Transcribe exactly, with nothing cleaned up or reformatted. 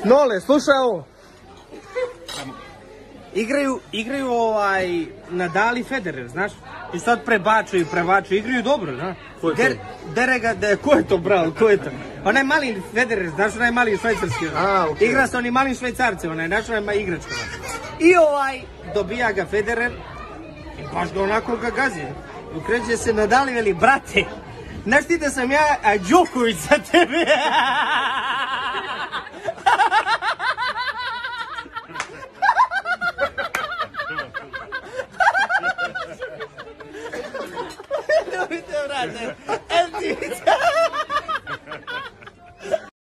Nole, slušaj ovo. Igraju, igraju ovaj Nadal i Federer, znaš? I sad prebačuju, prebačuju, igraju dobro, znaš? Ko je to? Der, derega, de, ko je to, bravo, ko je to? Onaj mali Federer, znaš, onaj mali švajcarski. A, okej. Igra sa onim malim švajcarcem, onaj, znaš, onaj igračka. I ovaj, dobija ga Federer, i baš ga onako ga gazi. Ukreće se Nadal i veli, brate, znaš ti da sam ja Đoković za tebe?